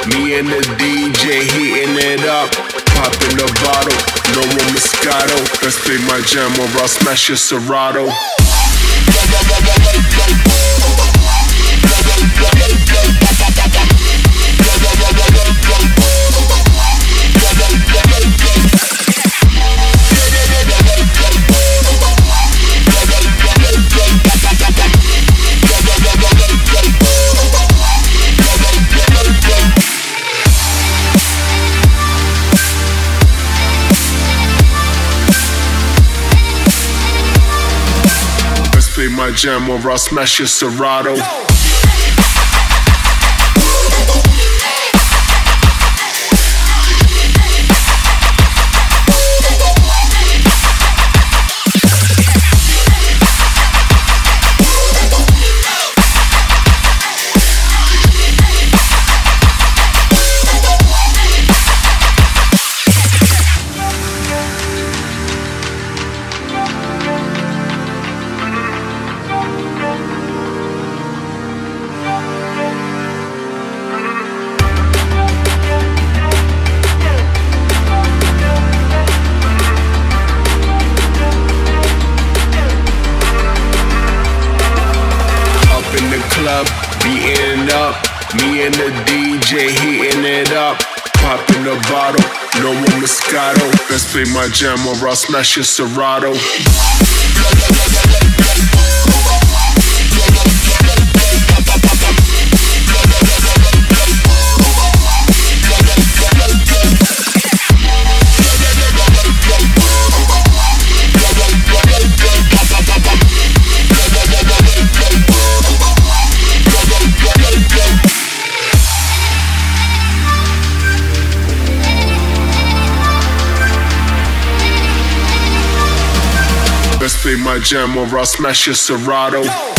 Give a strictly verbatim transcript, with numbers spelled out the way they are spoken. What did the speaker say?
Me and the D J heating it up. Popping the bottle, no more Moscato. Let's play my jam or I'll smash your Serato. Play my jam or I'll smash your Serato. Club, beating up, me and the D J heating it up. Popping the bottle, no more Moscato. Let's play my jam or I'll smash your Serato. Let's play my jam or I'll smash your Serato.